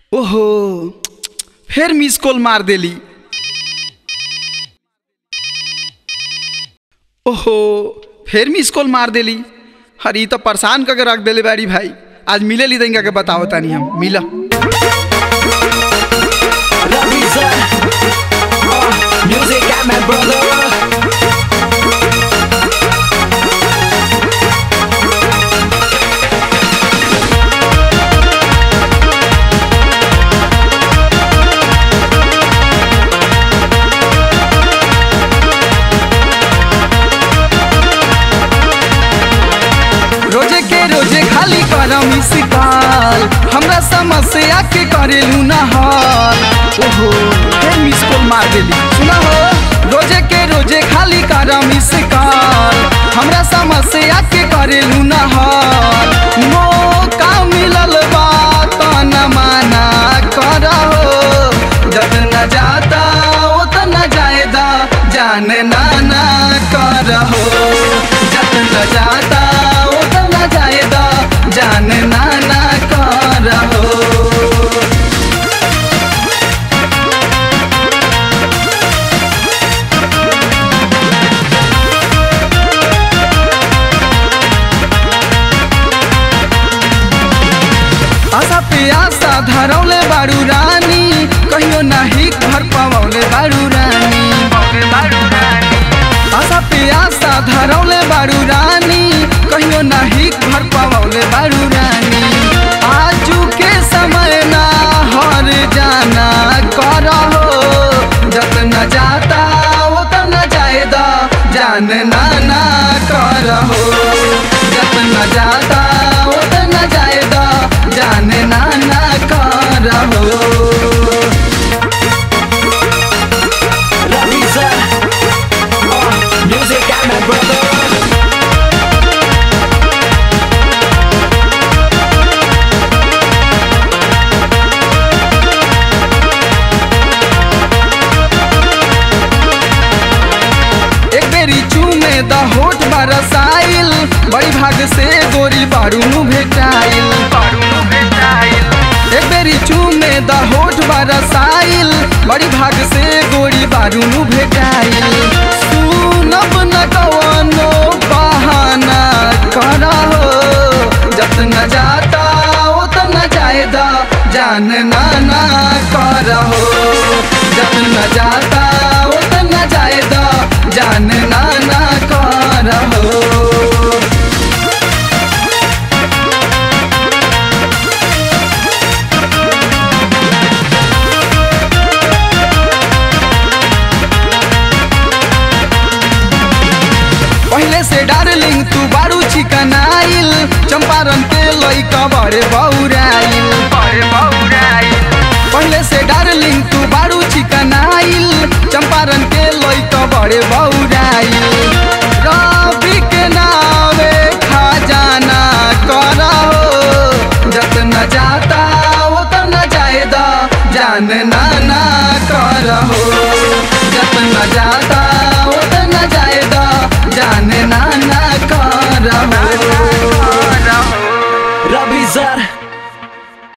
ओहो फिर miss call मार देली। ओहो फिर मिस कॉल मार देली। हरी तो परेशान करके रख देले बाड़ी भाई। आज मिले ली देंगे के बताओ तानी हम मिला। रोजे के रोजे खाली करम शिकाल हमरा समस्या के करेलू ना हाल। ओहो फिर मिस कॉल मार देली। सुना हो रोजे के रोजे खाली करम शिकाल हमरा समस्या के करेलू ना हाल। मौका मिलल बात न माना करहो जब न जाता उतना जायदा जाने ना करहो जब न जाता जायदा जान ना करहो। आशा पे आशा धरौले बारू रानी कहियो नहीं घर पवौले बारू रानी। आशा पे आशा धरौले बारू रानी कहियो नहीं घर पवौले बारू रानी। आजू के समय ना हर जाना करहो जतना जाता उतना जायदा जान ना करहो जतना जाता उतना जायदा जान ना करहो। द होठ बरसाइल बड़ी भाग से गोरी बारू भेटाइल। एक बेरी चूमे द होठ बरसाइल बड़ी भाग से गोरी बारू भेटाइल। सुनब न कवनो बहाना करहो जतना जाता उतना जायदा जान ना करहो जतना जाता उतना जायदा जान ना करहो। पहले से डार्लिंग तू बारू चिकनाइल चंपारण के लइका बड़े बौराइल। पहले से डार्लिंग तू बारू चिकनाइल चंपारण के लइका बड़े बौराइल। रवि के नावे खजाना करहो जतना जाता उतना जायदा जान ना करहो जतना जाता उतना जायदा जान ना करहो। रवि सर